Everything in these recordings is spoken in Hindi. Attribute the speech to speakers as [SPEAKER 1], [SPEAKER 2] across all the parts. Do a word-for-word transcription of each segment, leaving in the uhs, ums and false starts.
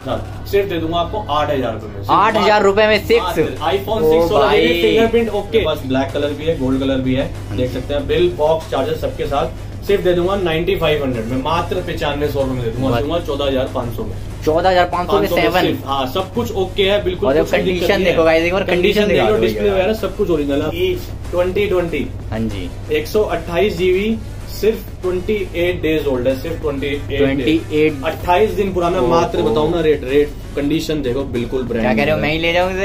[SPEAKER 1] सिर्फ दे दूंगा आपको आठ हजार रूपए में।
[SPEAKER 2] आठ हजार रूपए में six
[SPEAKER 1] iPhone six fingerprint okay, बस ब्लैक कलर भी है, गोल्ड कलर भी है, देख सकते हैं। बिल बॉक्स चार्जर सबके साथ सिर्फ दे दूंगा नाइन्टी फाइव हंड्रेड में, मात्र पचानवे सौ में दे दूंगा, दूंगा चौदह हजार पाँच सौ में।
[SPEAKER 2] चौदह हजार पाँच सौ में सेवन,
[SPEAKER 1] हाँ सब कुछ ओके है बिल्कुल।
[SPEAKER 2] और कंडीशन देखो गाइस, एक बार कंडीशन देखो,
[SPEAKER 1] डिस्प्ले वगैरह सब कुछ ओरिजिनल है। ट्वेंटी ट्वेंटी
[SPEAKER 2] हाँ जी,
[SPEAKER 1] एक सौ अट्ठाईस जीबी, सिर्फ अट्ठाईस डेज ओल्ड है, सिर्फ अट्ठाईस अट्ठाईस दिन पुराना, मात्र बताऊं ना रेट रेट कंडीशन देखो बिल्कुल ब्रांड।
[SPEAKER 2] क्या कह रहे हो, मैं ही ले जाऊँ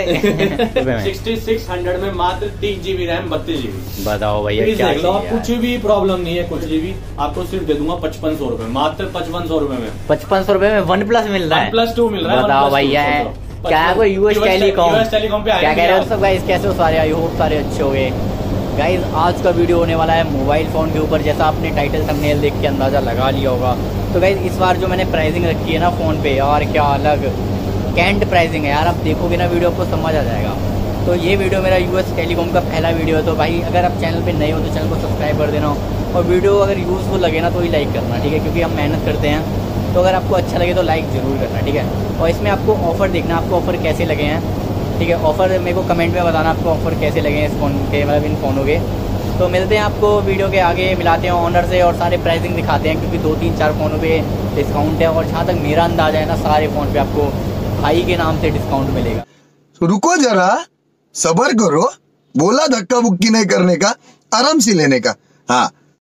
[SPEAKER 2] इसे
[SPEAKER 1] सिक्सटी सिक्स हंड्रेड में मात्र तीन जीबी रैम बत्तीस जीबी।
[SPEAKER 2] बताओ भैया क्या चाहिए,
[SPEAKER 1] कुछ भी प्रॉब्लम नहीं है, कुछ भी आपको सिर्फ दे दूंगा पचपन सौ रूपये, मात्र पचपन सौ रूपये में।
[SPEAKER 2] पचपन सौ रूपये में वन प्लस मिल रहा है,
[SPEAKER 1] प्लस टू मिल रहा है।
[SPEAKER 2] बताओ भैया क्या कोई यूएस टेलीकॉम, क्या कह रहे हो सब गाइस, कैसे हो सारे, आई होप सारे अच्छे हो गए। गाइज आज का वीडियो होने वाला है मोबाइल फ़ोन के ऊपर, जैसा आपने टाइटल थंबनेल देख के अंदाज़ा लगा लिया होगा। तो गाइज इस बार जो मैंने प्राइसिंग रखी है ना फ़ोन पे, यार क्या अलग कैंट प्राइसिंग है यार, आप देखोगे ना वीडियो आपको समझ आ जाएगा। तो ये वीडियो मेरा यूएस टेलीकॉम का पहला वीडियो है, तो भाई अगर आप चैनल पे नए हो तो चैनल को सब्सक्राइब कर देना, और वीडियो अगर यूज़फुल लगे ना तो ही लाइक करना, ठीक है, क्योंकि हम मेहनत करते हैं। तो अगर आपको अच्छा लगे तो लाइक ज़रूर करना, ठीक है। और इसमें आपको ऑफ़र देखना, आपको ऑफ़र कैसे लगे हैं, ठीक है। ऑफ़र मेरे को कमेंट में बताना आपको ऑफ़र कैसे लगे हैं इस फ़ोन के, मतलब इन फ़ोनों के। तो मिलते हैं आपको वीडियो के आगे, मिलाते हैं ऑनर से और सारे प्राइसिंग दिखाते हैं, क्योंकि दो तीन चार फ़ोनों पे डिस्काउंट है। और जहाँ तक मेरा अंदाज़ा है ना, सारे फ़ोन पे आपको भाई के नाम से डिस्काउंट मिलेगा।
[SPEAKER 3] तो रुको जरा, सब्र करो, बोला धक्का बुक्की नहीं करने का, आराम से लेने का। हाँ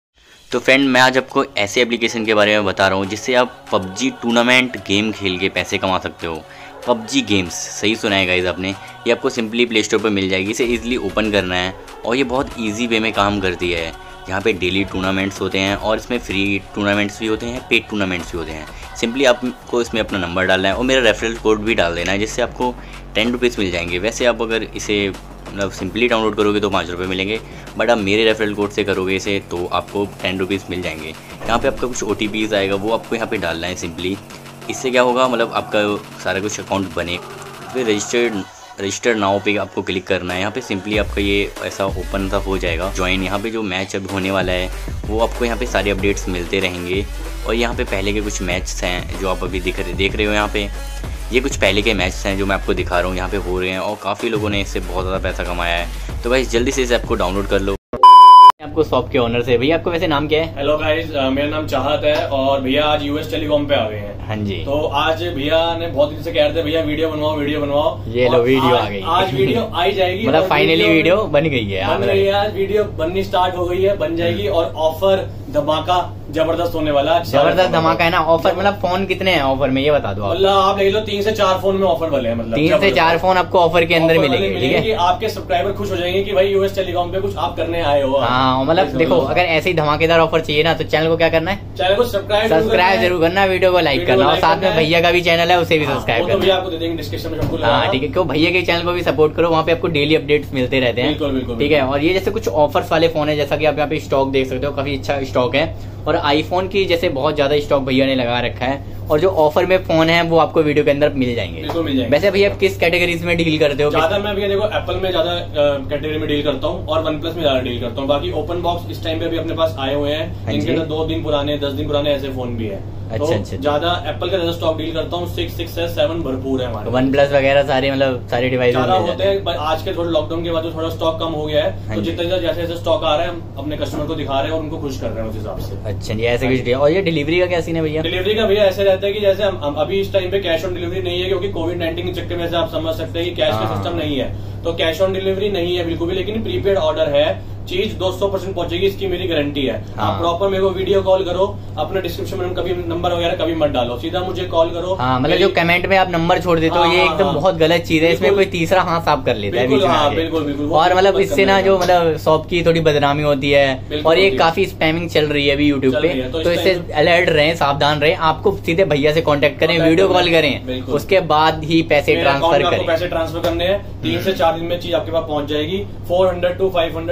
[SPEAKER 2] तो फ्रेंड, मैं आज आपको ऐसे एप्लीकेशन के बारे में बता रहा हूँ जिससे आप पबजी टूर्नामेंट गेम खेल के पैसे कमा सकते हो। पबजी गेम्स, सही सुना है गाइज आपने, ये आपको सिंपली प्ले स्टोर पर मिल जाएगी। इसे इजीली ओपन करना है और ये बहुत इजी वे में काम करती है। यहाँ पे डेली टूर्नामेंट्स होते हैं और इसमें फ्री टूर्नामेंट्स भी होते हैं, पेड टूर्नामेंट्स भी होते हैं। सिंपली आपको इसमें अपना नंबर डालना है और मेरा रेफरल कोड भी डाल देना है, जिससे आपको टेन रुपीज़ मिल जाएंगे। वैसे आप अगर इसे मतलब सिंपली डाउनलोड करोगे तो पाँच रुपये मिलेंगे, बट आप मेरे रेफरल कोड से करोगे इसे तो आपको टेन रुपीज़ मिल जाएंगे। यहाँ पे आपका कुछ ओ टी पीज़ आएगा, वो आपको यहाँ पे डालना है सिंपली। इससे क्या होगा, मतलब आपका सारा कुछ अकाउंट बने, फिर रजिस्टर्ड रजिस्टर नाउ पे आपको क्लिक करना है। यहाँ पे सिंपली आपका ये ऐसा ओपन सा हो जाएगा ज्वाइन। यहाँ पे जो मैच अभी होने वाला है वो आपको यहाँ पे सारे अपडेट्स मिलते रहेंगे। और यहाँ पे पहले के कुछ मैच हैं जो आप अभी दिख रहे देख रहे हो यहाँ पे, ये कुछ पहले के मैच हैं जो मैं आपको दिखा रहा हूँ, यहाँ पे हो रहे हैं और काफ़ी लोगों ने इससे बहुत ज़्यादा पैसा कमाया है। तो भाई जल्दी से इसे आपको डाउनलोड कर लो। आपको शॉप के ओनर से, भैया आपको वैसे नाम क्या है?
[SPEAKER 1] हेलो गाइस, मेरा नाम चाहत है और भैया आज यूएस टेलीकॉम पे आ गए हैं।
[SPEAKER 2] हाँ जी।
[SPEAKER 1] तो आज भैया ने बहुत दिन से कह रहे थे भैया वीडियो बनवाओ वीडियो बनवाओ,
[SPEAKER 2] ये लो वीडियो आ गई।
[SPEAKER 1] आज वीडियो आई जाएगी,
[SPEAKER 2] मतलब फाइनली वीडियो बन गई है,
[SPEAKER 1] बन गई है, आज वीडियो बननी स्टार्ट हो गई है, बन जाएगी। और ऑफर धमाका जबरदस्त होने वाला है,
[SPEAKER 2] जबरदस्त धमाका है ना। ऑफर मतलब फोन कितने हैं ऑफर में, ये बता दो।
[SPEAKER 1] मतलब आप ले लो तीन से चार फोन में ऑफर वाले हैं, मतलब
[SPEAKER 2] तीन से चार फोन आपको ऑफर के अंदर मिलेंगे, ठीक है।
[SPEAKER 1] आपके सब्सक्राइबर खुश हो जाएंगे कि भाई यूएस टेलीकॉम पे कुछ आप करने आए हो।
[SPEAKER 2] हाँ मतलब देखो, अगर ऐसे ही धमाकेदार ऑफर चाहिए ना तो चैनल को क्या करना है,
[SPEAKER 1] चैनल को सब्सक्राइब
[SPEAKER 2] सब्सक्राइब जरूर करना, वीडियो को लाइक करना, और साथ में भैया का भी चैनल है उसे भी सब्सक्राइब करना।
[SPEAKER 1] आपको दे देंगे डिस्क्रिप्शन में।
[SPEAKER 2] हाँ ठीक है, क्यों भैया के चैनल को भी सपोर्ट करो, वहाँ पे आपको डेली अपडेट्स मिलते रहते हैं, ठीक है। और ये जैसे कुछ ऑफर्स वाले फोन है, जैसा कि आप यहाँ पे स्टॉक देख सकते हो, काफी अच्छा स्टॉक है। और आईफोन की जैसे बहुत ज्यादा स्टॉक भैया ने लगा रखा है, और जो ऑफर में फोन है वो आपको वीडियो के अंदर मिल जाएंगे,
[SPEAKER 1] मिल जाएंगे।
[SPEAKER 2] वैसे भैया आप किस कैटेगरीज में डील करते हो?
[SPEAKER 1] ज्यादा मैं भैया देखो एप्पल में ज्यादा कैटेगरी में डील करता हूँ और वन प्लस में ज्यादा डील करता हूँ। बाकी ओपन बॉक्स इस टाइम पे भी अपने पास आए हुए हैं, इनके अंदर दो दिन पुराने दस दिन पुराने ऐसे फोन भी है।
[SPEAKER 2] अच्छा,
[SPEAKER 1] तो
[SPEAKER 2] अच्छा,
[SPEAKER 1] ज्यादा एप्पल का ज्यादा स्टॉक डील करता हूँ, सिक्स सिक्स सेवन भरपूर है हमारे।
[SPEAKER 2] वन प्लस वगैरह सारे मतलब सारे डिवाइस
[SPEAKER 1] ज्यादा होते हैं, आज के थोड़े लॉकडाउन के बाद थोड़ा स्टॉक कम हो गया है, तो जितना जैसे जैसे स्टॉक आ रहा है हम अपने कस्टमर को दिखा रहे हैं और उनको खुश कर रहे हैं उस हिसाब से।
[SPEAKER 2] अच्छा जी, ऐसे कुछ। और ये डिलीवरी का क्या सीन है भैया?
[SPEAKER 1] डिलीवरी का भैया ऐसे रहता है कि जैसे हम अभी इस टाइम पे कैश ऑन डिलीवरी नहीं है, क्योंकि कोविड नाइन्टीन के चक्कर में से आप समझ सकते हैं कि कैश का सिस्टम नहीं है, तो कैश ऑन डिलीवरी नहीं है बिल्कुल भी। लेकिन प्रीपेड ऑर्डर है, चीज दो सौ परसेंट पहुंचेगी, इसकी मेरी गारंटी है। हाँ। आप प्रॉपर मेरे को वीडियो कॉल करो, अपने डिस्क्रिप्शन में कभी नंबर वगैरह कभी मत डालो, सीधा मुझे कॉल करो।
[SPEAKER 2] हाँ मतलब जो कमेंट में आप नंबर छोड़ देते हो, ये एकदम बहुत गलत चीज है, इसमें कोई तीसरा हाथ साफ कर लेता है बीच में।
[SPEAKER 1] बिल्कुल बिल्कुल।
[SPEAKER 2] और मतलब इससे ना जो मतलब शॉप की थोड़ी बदनामी होती है, और ये काफी स्पैमिंग चल रही है अभी यूट्यूब पे, तो इससे अलर्ट रहे, सावधान रहे। आपको सीधे भैया से कॉन्टेक्ट करें, वीडियो कॉल करें, उसके बाद ही पैसे ट्रांसफर करें।
[SPEAKER 1] पैसे ट्रांसफर करने हैं, तीन से चार दिन में चीज आपके पास पहुंच जाएगी। Four hundred to five hundred delivery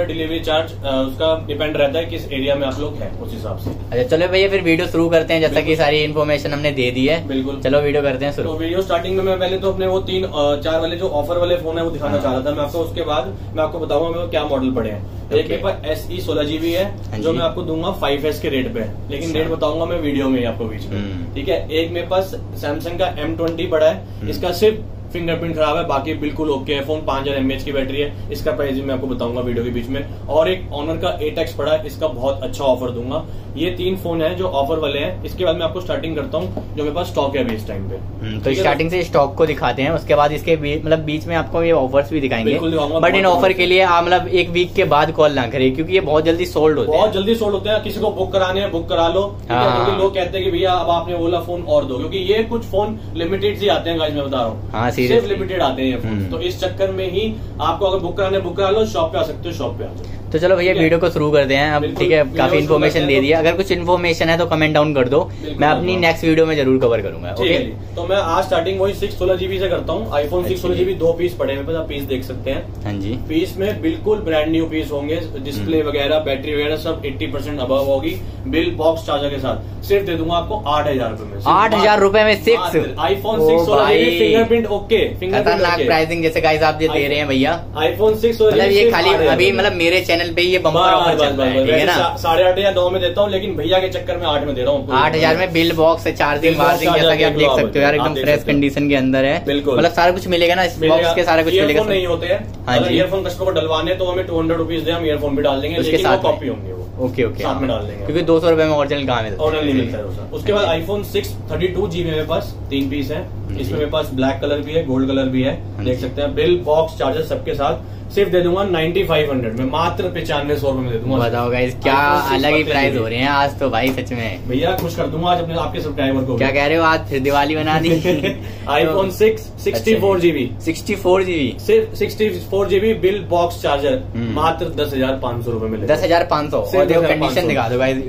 [SPEAKER 1] charge उसका डिपेंड रहता है किस एरिया में आप लोग हैं उस हिसाब से।
[SPEAKER 2] अच्छा चलो भैया फिर वीडियो शुरू करते हैं, जैसा कि सारी इन्फॉर्मेशन हमने दे दी है।
[SPEAKER 1] बिल्कुल,
[SPEAKER 2] चलो वीडियो करते हैं शुरू।
[SPEAKER 1] तो वीडियो स्टार्टिंग में मैं पहले तो अपने वो तीन चार वाले जो ऑफर वाले फोन है वो दिखाना चाह रहा था मैं आपको, उसके बाद मैं आपको बताऊंगा मेरे क्या मॉडल पड़े हैं। एक मेरे पास एस ई सोलह जीबी है जो मैं आपको दूंगा फाइव एस के रेट पे, लेकिन रेट बताऊंगा मैं वीडियो में आपको बीच में, ठीक है। एक मेरे पास सैमसंग का एम ट्वेंटी पड़ा है, इसका सिर्फ फिंगरप्रिंट खराब है, बाकी बिल्कुल ओके है फोन। पांच हजार एमएच की बैटरी है, इसका प्राइस मैं आपको बताऊंगा वीडियो के बीच में। और एक ऑनर का एट एक्स पड़ा है, इसका बहुत अच्छा ऑफर दूंगा। ये तीन फोन है जो ऑफर वाले हैं। इसके बाद मैं आपको स्टार्टिंग करता हूँ जो मेरे पास स्टॉक है अभी इस टाइम पे।
[SPEAKER 2] तो स्टार्टिंग से स्टॉक को दिखाते हैं, उसके बाद इसके मतलब बीच में आपको ये ऑफर्स भी दिखाएंगे, बट इन ऑफर के लिए आप मतलब एक वीक के बाद कॉल ना करें क्योंकि ये बहुत जल्दी सोल्ड होते हैं।
[SPEAKER 1] बहुत जल्दी सोल्ड होते हैं, किसी को बुक कराने हैं बुक करा लो, क्योंकि लोग कहते हैं कि भैया अब आपने बोला फोन और दो, क्योंकि ये कुछ फोन लिमिटेड ही आते हैं गाइस, मैं बता रहा हूँ। हाँ, सिर्फ लिमिटेड आते हैं ये फोन, तो इस चक्कर में ही आपको अगर बुक कराने बुक करा लो, शॉप पे आ सकते हो, शॉप पे आ जाओ।
[SPEAKER 2] तो चलो भैया वीडियो को शुरू करते हैं अब, ठीक है। काफी इन्फॉर्मेशन दे दी है, अगर कुछ इन्फॉर्मेशन है तो कमेंट डाउन कर दो, मैं अपनी नेक्स्ट वीडियो में जरूर कवर करूंगा। ओके,
[SPEAKER 1] तो मैं आज स्टार्टिंग वही सिक्स सोलह जीबी से करता हूँ। आईफोन सिक्स सोलह जीबी दो पीस पड़े मेरे पास, आप पीस देख सकते हैं।
[SPEAKER 2] हाँ जी,
[SPEAKER 1] पीस में बिल्कुल ब्रांड न्यू पीस होंगे, डिस्प्ले वगैरह बैटरी वगैरह सब अस्सी परसेंट अबव होगी, बिल बॉक्स चार्जर के साथ। सिर्फ दे दूंगा आपको आठ हजार रूपए में,
[SPEAKER 2] आठ हजार रूपए में सिक्स
[SPEAKER 1] आईफोन सिक्स सोलह GB fingerprint okay,
[SPEAKER 2] fingerprint pricing जैसे गाइस आप ये दे रहे हैं भैया।
[SPEAKER 1] आईफोन सिक्स
[SPEAKER 2] मतलब ये खाली अभी मतलब मेरे चैनल पे ये बम्पर ऑफर चल रहा है, ठीक है ना।
[SPEAKER 1] साढ़े आठ या नौ में देता हूँ, लेकिन भैया के चक्कर में आठ में दे रहा हूँ।
[SPEAKER 2] आठ हजार में बिल बॉक्स चार्जिंग वार्जिंग जैसा कि आप देख सकते हो यार, एकदम फ्रेश कंडीशन के अंदर है।
[SPEAKER 1] बिल्कुल,
[SPEAKER 2] मतलब सारा कुछ मिलेगा ना इस बॉक्स के, सारा कुछ मिलेगा।
[SPEAKER 1] नहीं होते हैं, अगर ईयरफोन कस्टमर को डलवाने तो हमें टू हंड्रेड रुपीज दे, हम ईयरफोन भी डाल देंगे,
[SPEAKER 2] उसके साथ
[SPEAKER 1] कॉपी होंगे वो।
[SPEAKER 2] ओके ओके,
[SPEAKER 1] साथ में डाल देंगे,
[SPEAKER 2] क्योंकि दो सौ रुपए में ओरिजिनल कहाँ मिलता है,
[SPEAKER 1] ओरिजिनल नहीं मिलता है। उसके बाद iPhone six thirty two GB मेरे पास तीन पीस है, इसमें मेरे पास ब्लैक कलर भी है, गोल्ड कलर भी है, देख सकते हैं। बिल बॉक्स चार्जर सबके साथ सिर्फ दे दूंगा नाइन्टी फाइव हंड्रेड में, मात्र पचानवे सौ रुपए में दे दूंगा।
[SPEAKER 2] बताओ गाइस क्या अलग ही प्राइस हो रहे हैं आज तो भाई, सच में
[SPEAKER 1] भैया खुश कर दूंगा आज अपने आपके सब्सक्राइबर को।
[SPEAKER 2] क्या कह रहे हो, आज फिर दिवाली बना दी।
[SPEAKER 1] IPhone six sixty four GB
[SPEAKER 2] sixty four GB
[SPEAKER 1] सिर्फ sixty four GB bill box charger मात्र दस हजार पाँच सौ रूपये में,
[SPEAKER 2] दस हजार पाँच सौ और देखो कंडीशन दिखा दो गाइस,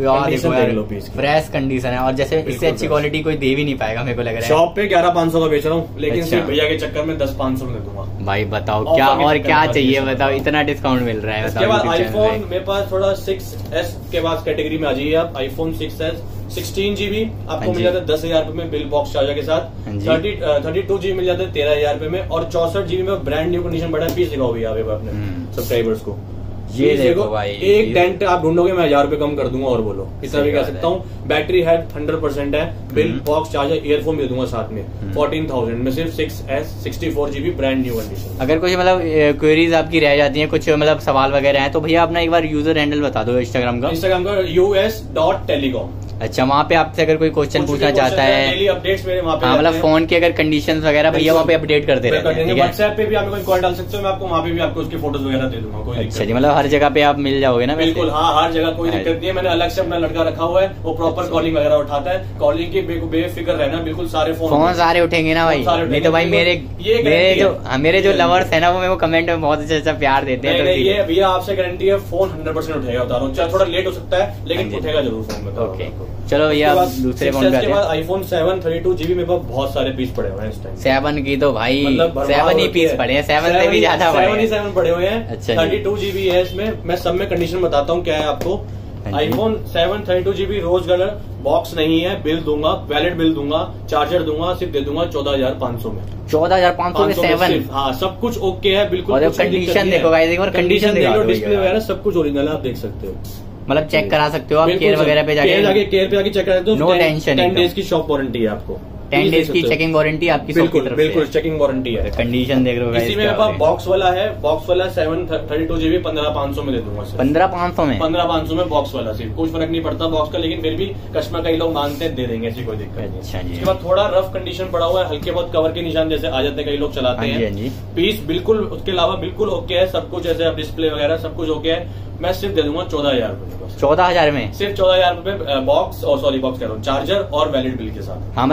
[SPEAKER 2] फ्रेश कंडीशन है, और जैसे इससे अच्छी क्वालिटी कोई दे भी नहीं पाएगा मेरे को लग रहा है।
[SPEAKER 1] शॉप पे ग्यारह पाँच सौ का बेच रहा हूँ, लेकिन सिर्फ भैया के चक्कर में दस पाँच सौ में दूंगा।
[SPEAKER 2] भाई बताओ क्या और क्या चाहिए, बताओ इतना डिस्काउंट मिल रहा है।
[SPEAKER 1] उसके बाद आईफोन मेरे पास थोड़ा सिक्स एस के बाद कैटेगरी में आ जाइए आप। IPhone six S sixteen GB आपको मिल जाता है दस हजार रूपये में बिल बॉक्स चार्जर के साथ। थर्टी थर्टी टू जीबी मिल जाता है तेरह हजार रूपये में, और चौसठ जीबी में ब्रांड न्यू कंडीशन बड़ा पीस दिखाओ भैया अपने सब्सक्राइबर्स को। ये देखो भाई, एक डेंट आप ढूंढोगे मैं हजार रुपए कम कर दूंगा, और बोलो इतना भी कह सकता हूँ। बैटरी हेल्थ हंड्रेड परसेंट है, बिल बॉक्स चार्जर ईयरफोन भी दूंगा साथ में। फोर्टीन थाउजेंड में सिर्फ six S sixty four GB brand new condition.
[SPEAKER 2] अगर कुछ मतलब क्वेरीज आपकी रह जाती हैं, कुछ मतलब सवाल वगैरह हैं, तो भैया अपना एक बार यूजर हैंडल बता दो इंस्टाग्राम का।
[SPEAKER 1] इंस्टाग्राम का यूएस डॉट टेलीकॉम।
[SPEAKER 2] अच्छा, वहाँ पे आपसे अगर कोई क्वेश्चन पूछना चाहता है,
[SPEAKER 1] डेली अपडेट्स मेरे वहाँ पे,
[SPEAKER 2] हाँ मतलब फोन की अगर कंडीशंस वगैरह भैया वहाँ पे अपडेट करते रहते हैं।
[SPEAKER 1] व्हाट्सएप पे भी आप कोई कॉल डाल सकते हो, मैं आपको वहाँ पे भी आपको उसकी फोटोज वगैरह दे दूंगा, कोई
[SPEAKER 2] अच्छा जी, मतलब हर जगह पे आप मिल जाओगे ना।
[SPEAKER 1] बिल्कुल हाँ, हर जगह कोई दिक्कत नहीं है। मैंने अलग से अपना लड़का रखा हुआ है, वो प्रॉपर कॉलिंग वगैरह उठाता है। कॉलिंग की बेफिक्र रहना, बिल्कुल सारे फोन
[SPEAKER 2] फोन सारे उठेंगे ना भाई। नहीं तो भाई मेरे मेरे जो मेरे जो लवर्स है ना, वो मेरे को कमेंट में बहुत अच्छा अच्छा प्यार देते हैं।
[SPEAKER 1] ये भैया आपसे गारंटी है, फोन हंड्रेड परसेंट उठेगा, बता रहा हूँ। चाहे थोड़ा लेट हो सकता है, लेकिन उठेगा जरूर फोन।
[SPEAKER 2] ओके चलो भैया दूसरे फोन
[SPEAKER 1] के बाद iPhone seven thirty two GB मेरे पास बहुत सारे पीस पड़े हुए हैं इस टाइम।
[SPEAKER 2] सेवन की तो भाई सेवन ही पीस पड़े हैं, सेवन से भी ज्यादा
[SPEAKER 1] सेवन ही सेवन पड़े हुए हैं।
[SPEAKER 2] अच्छा,
[SPEAKER 1] थर्टी टू जीबी है इसमें। मैं सब में कंडीशन बताता हूँ क्या है आपको। IPhone seven thirty two GB rose colour, box नहीं है, बिल दूंगा, वैलिड बिल दूंगा, चार्जर दूंगा, सिर्फ दे दूंगा चौदह हजार पाँच सौ में।
[SPEAKER 2] चौदह हजार पाँच सौ में सेवन,
[SPEAKER 1] हाँ सब कुछ ओके है बिल्कुल।
[SPEAKER 2] और कंडीशन देखो गाइस, एक बार कंडीशन देखो,
[SPEAKER 1] डिस्प्ले वगैरह सब कुछ ओरिजिनल है, आप देख सकते हो।
[SPEAKER 2] मतलब चेक करा सकते हो आप, केयर वगैरह पे जाके
[SPEAKER 1] जाके केयर पे जाके चेक करा सकते हो।
[SPEAKER 2] नो टेंशन,
[SPEAKER 1] टेन डेज की शॉप वारंटी है आपको,
[SPEAKER 2] टेन डेज की चेकिंग वारंटी आपकी
[SPEAKER 1] बिल्कुल बिल्कुल चेकिंग वारंटी है।
[SPEAKER 2] कंडीशन देख रहे हो
[SPEAKER 1] इसी में पास बॉक्स वाला है, बॉक्स वाला सेवन थर्टी टू जीबी पंद्रह पाँच सौ में दे दूंगा।
[SPEAKER 2] पंद्रह पाँच सौ में
[SPEAKER 1] पंद्रह पाँच सौ में बॉक्स वाला, सिर्फ कुछ फर्क नहीं पड़ता बॉक्स का, लेकिन फिर भी कस्टमर कई लोग मांगते हैं, दे देंगे, ऐसी कोई दिक्कत नहीं।
[SPEAKER 2] अच्छा जी।
[SPEAKER 1] इसके बाद थोड़ा रफ कंडीशन पड़ा हुआ है, हल्के बहुत कवर के निशान जैसे आ जाते हैं, कई लोग चलाते हैं। पीस बिल्कुल उसके अलावा बिल्कुल ओके है, सब कुछ ऐसे डिस्प्ले वगैरह सब कुछ ओके है। मैं सिर्फ दे दूंगा चौदह हजार रूपए।
[SPEAKER 2] चौदह हजार में
[SPEAKER 1] सिर्फ चौदह हजार रूपए बॉक्स, और सॉरी बॉक्स कह रहा हूँ, चार्जर और वैलिड बिल के साथ।
[SPEAKER 2] हाँ मतलब जो इसके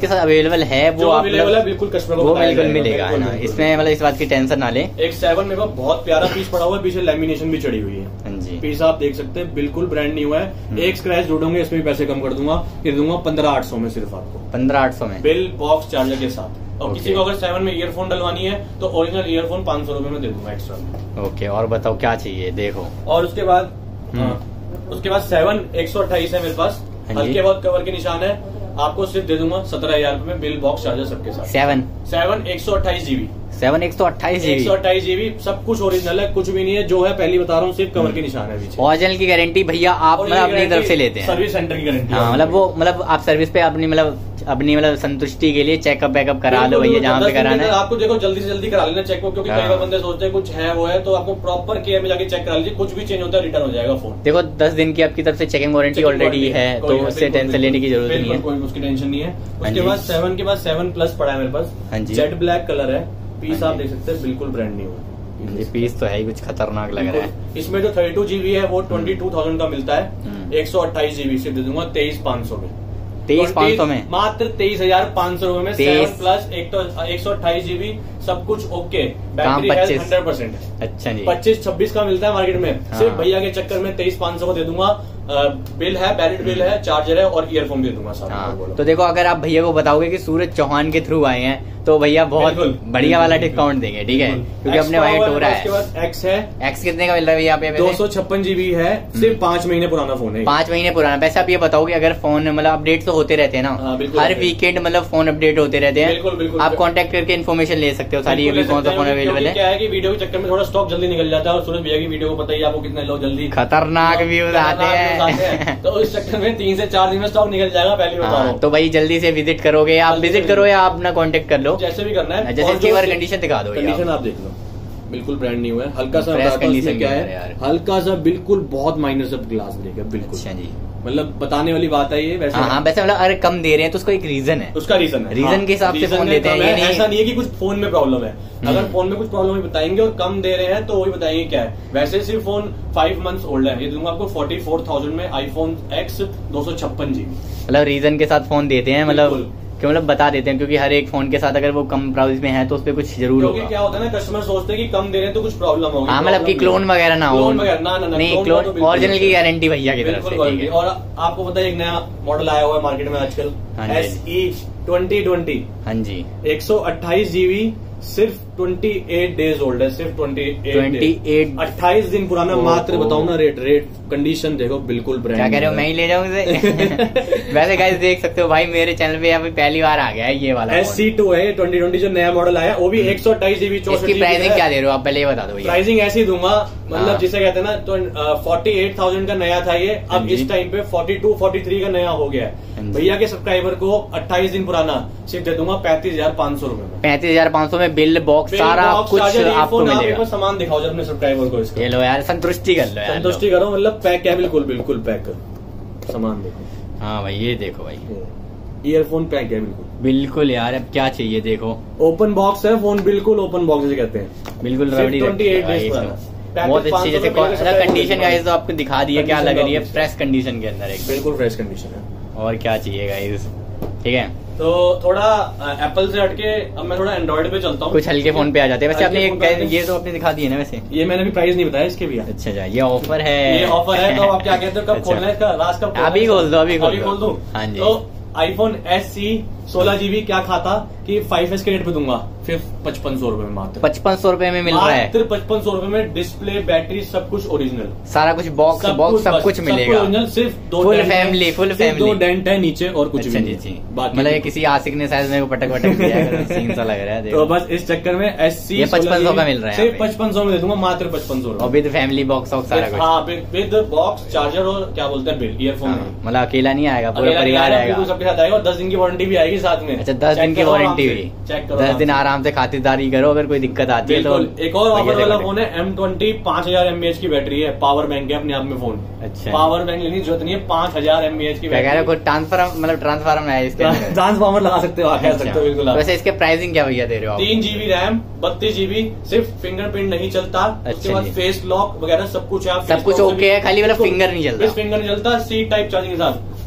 [SPEAKER 2] आपके साथ अवेलेबल है वो आप
[SPEAKER 1] अवेलेबल है बिल्कुल कस्टमर को
[SPEAKER 2] वो बिल्कुल मिलेगा है ना, इसमें मतलब इस बात की टेंशन ना ले।
[SPEAKER 1] एक सेवन में बहुत प्यारा पीस पड़ा हुआ है, पीछे लेमिनेशन भी चढ़ी हुई है।
[SPEAKER 2] हाँ जी,
[SPEAKER 1] पीस आप देख सकते हैं बिल्कुल ब्रांड न्यू है। एक स्क्रैच जोड़ोगे इसमें भी पैसे कम कर दूंगा, ये दूंगा पंद्रह आठ सौ में सिर्फ आपको,
[SPEAKER 2] पंद्रह आठ सौ में
[SPEAKER 1] बिल बॉक्स चार्जर के साथ। और
[SPEAKER 2] ओके।
[SPEAKER 1] किसी को अगर सेवन में ईयरफोन डलवानी है तो ओरिजिनल ईयरफोन पाँच सौ रुपए में दे दूंगा एक्स्ट्रा।
[SPEAKER 2] ओके, और बताओ क्या चाहिए देखो।
[SPEAKER 1] और उसके बाद हाँ, उसके बाद सेवन एक सौ अट्ठाईस है मेरे पास, हल्के बहुत कवर के निशान है, आपको सिर्फ दे दूंगा सत्रह हजार रुपए में बिल बॉक्स चार्जर सबके साथ।
[SPEAKER 2] सेवन
[SPEAKER 1] सेवन एक सौ अट्ठाईस जीबी
[SPEAKER 2] सेवन एक सौ अट्ठाईस
[SPEAKER 1] एक
[SPEAKER 2] जीबी
[SPEAKER 1] सौ अट्ठाईस जीबी सब कुछ ओरिजिनल है, कुछ भी नहीं है जो है पहली बता रहा हूँ, सिर्फ कवर के निशान है पीछे।
[SPEAKER 2] ओरिजिनल की गारंटी भैया आप
[SPEAKER 1] और
[SPEAKER 2] मतलब
[SPEAKER 1] ये
[SPEAKER 2] अपनी
[SPEAKER 1] गारंटी
[SPEAKER 2] तरफ से लेते हैं,
[SPEAKER 1] सर्विस सेंटर की गारंटी।
[SPEAKER 2] हाँ मतलब वो मतलब आप सर्विस पे अपनी मतलब अपनी मतलब संतुष्टि के लिए चेकअप बैकअप करा लो भैया जहाँ पे कराना है।
[SPEAKER 1] आपको देखो जल्दी से जल्दी करा लेना चेकअप, क्योंकि कई बार बंदे सोचते हैं कुछ है वो है, तो आपको प्रॉपर केयर में जाके चेक करा लीजिए, कुछ भी चेंज होता है रिटर्न हो जाएगा फोन।
[SPEAKER 2] देखो दस दिन की आपकी तरफ से चेकिंग वारंटी ऑलरेडी है, तो उससे टेंशन लेने की जरूरत नहीं है,
[SPEAKER 1] कोई उसकी टेंशन नहीं है। उसके बाद सेवन के बाद सेवन प्लस पड़ा है मेरे पास,
[SPEAKER 2] हाँ जी,
[SPEAKER 1] जेट ब्लैक कलर है, पीस आप देख सकते हैं बिल्कुल ब्रांड न्यू है।
[SPEAKER 2] ये पीस तो है ही कुछ खतरनाक लग रहा है।
[SPEAKER 1] इसमें जो थर्टी टू जीबी है वो ट्वेंटी टू थाउजेंड का मिलता है, एक सौ अट्ठाईस जीबी सिर्फ दे दूंगा तेईस पाँच सौ में,
[SPEAKER 2] तेईस पाँच सौ में
[SPEAKER 1] मात्र तेईस हजार पाँच सौ रुपए में सेवन प्लस एक तो एक सौ अट्ठाईस जीबी सब कुछ okay, battery health hundred percent है।
[SPEAKER 2] अच्छा जी,
[SPEAKER 1] पच्चीस छब्बीस का मिलता है मार्केट में,
[SPEAKER 2] हाँ।
[SPEAKER 1] सिर्फ भैया के चक्कर में तेईस पाँच सौ को दे दूंगा। बिल है, वैलिड बिल है, चार्जर है और ईयरफोन दे दूंगा साथ।
[SPEAKER 2] हाँ, तो देखो अगर आप भैया को बताओगे कि सूरज चौहान के थ्रू आए हैं तो भैया बहुत बढ़िया वाला डिस्काउंट देंगे, ठीक है, क्योंकि अपने भाई टोर है।
[SPEAKER 1] उसके बाद एक्स है,
[SPEAKER 2] एक्स कितने का मिल रहा है भैया पे?
[SPEAKER 1] दो सौ छप्पन जीबी है, सिर्फ पांच महीने पुराना फोन है,
[SPEAKER 2] पांच महीने पुराना। वैसे आप ये बताओगे अगर फोन मतलब अपडेट तो होते रहते हैं ना,
[SPEAKER 1] हाँ, बिल्कुल
[SPEAKER 2] हर वीकेंड मतलब फोन अपडेट होते रहते हैं,
[SPEAKER 1] बिल्कुल बिल्कुल
[SPEAKER 2] आप कांटेक्ट करके इन्फॉर्मेशन ले सकते हो सारी, अभी कौन सा फोन अवेलेबल है।
[SPEAKER 1] क्या है कि वीडियो के चक्कर में थोड़ा स्टॉक जल्दी निकल जाता है, और सूरज भैया की वीडियो को पता ही आपको कितने लोग जल्दी
[SPEAKER 2] खतरनाक व्यूज आते हैं,
[SPEAKER 1] तो इस चक्कर में तीन से चार दिन में स्टॉक निकल जाएगा, पहले बता रहा हूं।
[SPEAKER 2] तो भाई जल्दी से विजिट करोगे, आप विजिट करो या आप अपना कांटेक्ट कर लो,
[SPEAKER 1] जैसे भी करना है।
[SPEAKER 2] जैसे एक बार कंडीशन दिखा दो,
[SPEAKER 1] कंडीशन आप देख लो बिल्कुल ब्रांड न्यू है, हल्का सा
[SPEAKER 2] फ्रेश कंडीशन
[SPEAKER 1] क्या है, हल्का सा बिल्कुल बहुत माइनर सा ग्लास देगा बिल्कुल।
[SPEAKER 2] अच्छा जी,
[SPEAKER 1] मतलब बताने वाली बात है ये। वैसे
[SPEAKER 2] हाँ हाँ, वैसे मतलब अगर कम दे रहे हैं तो उसका एक रीजन है,
[SPEAKER 1] उसका रीजन है,
[SPEAKER 2] रीजन के हिसाब से फोन देते हैं, ये नहीं
[SPEAKER 1] ऐसा नहीं है कि कुछ फोन में प्रॉब्लम है। अगर फोन में कुछ प्रॉब्लम बताएंगे और कम दे रहे हैं तो वही बताएंगे क्या है। वैसे सिर्फ फोन फाइव मंथ्स ओल्ड है, ये दूंगा आपको फोर्टी फोर थाउजेंड में आईफोन एक्स दो सौ छप्पन जीबी,
[SPEAKER 2] मतलब रीजन के साथ फोन देते हैं, मतलब कि मतलब बता देते हैं, क्योंकि हर एक फोन के साथ अगर वो कम प्राइस में है तो उस पर कुछ जरूर होगा।
[SPEAKER 1] क्या होता है ना, कस्टमर सोचते हैं कि कम दे रहे हैं तो कुछ प्रॉब्लम होगी।
[SPEAKER 2] हाँ मतलब कि क्लोन वगैरह ना हो,
[SPEAKER 1] क्लोन वगैरह ना ना
[SPEAKER 2] नहीं, क्लोन ओरिजिनल की गारंटी भैया की तरफ से, ठीक है।
[SPEAKER 1] और आपको पता है एक नया मॉडल आया हुआ है मार्केट में आजकल, एस ई ट्वेंटी ट्वेंटी,
[SPEAKER 2] हाँ जी,
[SPEAKER 1] एक सौ अट्ठाईस जीबी सिर्फ अट्ठाईस डेज ओल्ड है, सिर्फ अट्ठाईस अट्ठाईस दिन पुराना, मात्र बताओ ना रेट रेट कंडीशन देखो बिल्कुल ब्रांड।
[SPEAKER 2] क्या कह रहे हो, मैं ही ले जाऊँ इसे? वैसे गाइस देख सकते हो भाई मेरे चैनल पे अभी पहली बार आ गया है ये वाला
[SPEAKER 1] एस सी टू है, ट्वेंटी ट्वेंटी जो नया मॉडल आया वो भी एक सौ अट्ठाईस जीबी चौसठ।
[SPEAKER 2] इसकी प्राइसिंग क्या दे रहे हो आप, पहले ये बता दो।
[SPEAKER 1] प्राइसिंग ऐसी दूंगा, मतलब जिसे कहते हैं ना, तो फोर्टी एट थाउजेंड का नया था ये, अब इस टाइम पे फोर्टी टू फोर्टी थ्री का नया हो गया है। भैया के सब्सक्राइबर को अट्ठाईस दिन पुराना सिर्फ दे दूंगा पैंतीस हजार पाँच सौ रूपये में,
[SPEAKER 2] पैंतीस हजार पाँच सौ में बिल बॉक्स सारा कुछ आपको मिलेगा।
[SPEAKER 1] सामान दिखाओ जब अपने सब्सक्राइबर को इसका,
[SPEAKER 2] ये लो यार संतुष्टि कर लो यार,
[SPEAKER 1] संतुष्टि करो, मतलब पैक है बिल्कुल बिल्कुल पैक सामान देखो।
[SPEAKER 2] हाँ भाई ये देखो भाई
[SPEAKER 1] ईयरफोन पैक है बिल्कुल
[SPEAKER 2] बिल्कुल यार, अब क्या चाहिए देखो,
[SPEAKER 1] ओपन बॉक्स है फोन, बिल्कुल ओपन बॉक्स जिसे कहते हैं,
[SPEAKER 2] बिल्कुल रबड़ी बहुत अच्छी, जैसे कंडीशन गाइस तो आपको दिखा दी है क्या लग रही है, फ्रेश कंडीशन के अंदर एक
[SPEAKER 1] बिल्कुल फ्रेश कंडीशन है।
[SPEAKER 2] और क्या चाहिए गाइस, ठीक है।
[SPEAKER 1] तो थोड़ा एप्पल से हटके अब मैं थोड़ा एंड्रॉइड पे चलता हूँ,
[SPEAKER 2] कुछ हल्के फोन पे आ जाते हैं। वैसे आपने ये तो आपने दिखा दिए ना, वैसे
[SPEAKER 1] ये मैंने भी प्राइस नहीं बताया इसके भी।
[SPEAKER 2] अच्छा अच्छा, ये ऑफर है,
[SPEAKER 1] ये ऑफर है, तो आप क्या कहते हो कब खोलना है इसका, रात कब?
[SPEAKER 2] अभी खोल दो, अभी
[SPEAKER 1] खोल खोल दो।
[SPEAKER 2] हाँ जी,
[SPEAKER 1] तो आईफोन एस सी सोलह जीबी क्या खाता कि फाइव एस के रेट पे दूंगा फिर पचपन सौ रूपये में, मात्र
[SPEAKER 2] पचपन सौ रूपये में मिल रहा है,
[SPEAKER 1] मात्र पचपन सौ रूपये में डिस्प्ले बैटरी सब कुछ ओरिजिनल,
[SPEAKER 2] सारा कुछ बॉक्स बॉक्स सब कुछ मिलेगा ओरिजिनल,
[SPEAKER 1] सिर्फ दो
[SPEAKER 2] फुल फैमिली फुल फैमिली
[SPEAKER 1] दो डेंट है नीचे और कुछ भी नहीं,
[SPEAKER 2] मतलब किसी आशिक ने शायद मेरे को पटक पटक दिया सीन सा लग रहा है।
[SPEAKER 1] तो बस इस चक्कर में एस सी
[SPEAKER 2] पचपन सौ का मिल रहा है,
[SPEAKER 1] सिर्फ पचपन सौ में दे दूंगा, मात्र पचपन सौ
[SPEAKER 2] और विद फैमिली बॉक्स और सारा कुछ,
[SPEAKER 1] हाँ विद बॉक्स चार्जर और क्या बोलते हैं बिल, ईयरफोन,
[SPEAKER 2] मतलब अकेला नहीं आएगा, पूरा परिवार आएगा,
[SPEAKER 1] सबके साथ आएगा, और दस दिन की वारंटी भी आएगी साथ में।
[SPEAKER 2] अच्छा दस दिन की वारंटी भी, दस दिन आराम से खातिरदारी करो, अगर कोई दिक्कत आती है तो।
[SPEAKER 1] एक और ऑफर वाला फोन है एम ट्वेंटी, पांच हजार एम एच की बैटरी है, पावर बैंक है अपने आप में फोन।
[SPEAKER 2] अच्छा,
[SPEAKER 1] पावर बैंक लेने की जरूरत नहीं है, पांच हजार एम एच की
[SPEAKER 2] बैटरी, ट्रांसफार्म मतलब ट्रांसफार्म है इसके,
[SPEAKER 1] ट्रांसफार्मर लगा सकते हो, कह सकते हो बिल्कुल।
[SPEAKER 2] वैसे इसके प्राइसिंग क्या भैया दे रहे हो?
[SPEAKER 1] तीन जीबी रैम, बत्तीस जीबी, सिर्फ फिंगरप्रिंट नहीं चलता, उसके बाद फेस लॉक वगैरह सब कुछ है,
[SPEAKER 2] सब कुछ ओके है, खाली वाला फिंगर नहीं चलता,
[SPEAKER 1] फिंगर नहीं चलता, सी टाइप चार्जिंग के साथ,